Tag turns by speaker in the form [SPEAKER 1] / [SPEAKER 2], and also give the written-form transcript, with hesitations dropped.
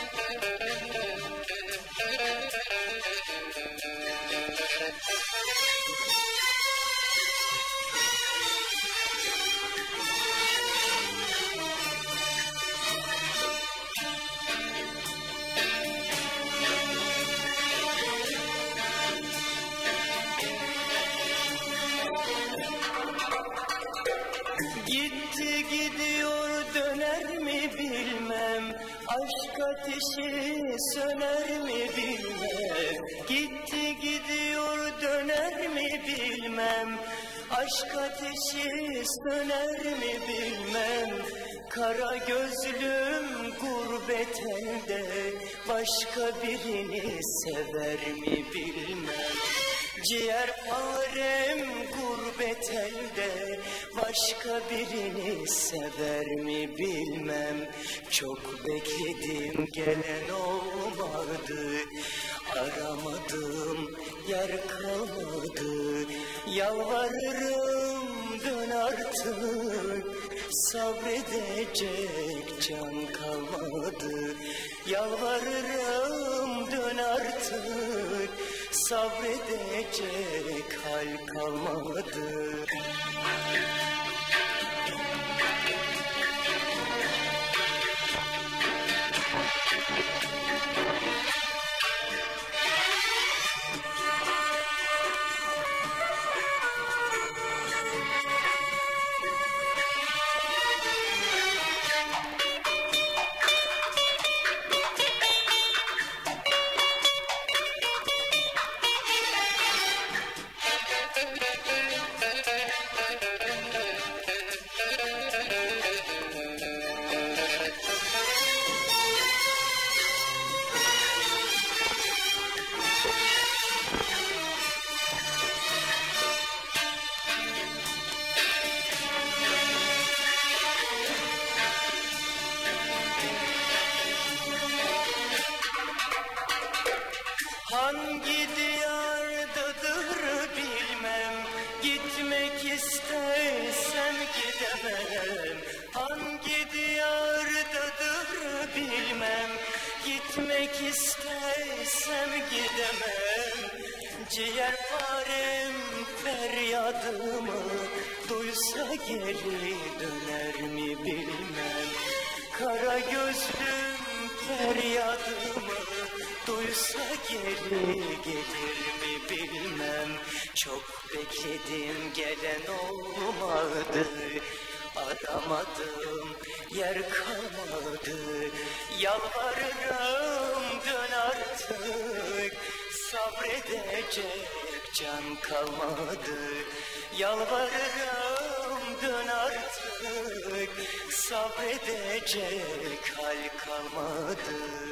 [SPEAKER 1] Gitti gidiyor döner mi bilmem, aşk ateşi söner mi bilmem. Gitti gidiyor döner mi bilmem, aşk ateşi söner mi bilmem. Kara gözlüm gurbet elde başka birini sever mi bilmem. Ciğerparem gurbet elde başka birini sever mi bilmem. Çok bekledim gelen olmadı, aramadım yer kalmadı. Yalvarırım dön artık, sabredecek can kalmadı. Yalvarırım dön artık, sabredecek hal kalmadı. Hangi diyardadır bilmem, gitmek istesem gidemem. Hangi diyardadır bilmem, gitmek istesem gidemem. Ciğerparem feryadımı duysa geri döner mi bilmem. Kara gözlüm feryadımı duysa geri gelir mi bilmem. Çok bekledim gelen olmadı, aramadım yer kalmadı. Yalvarırım dön artık, sabredecek can kalmadı. Yalvarırım dön artık, sabredecek hal kalmadı.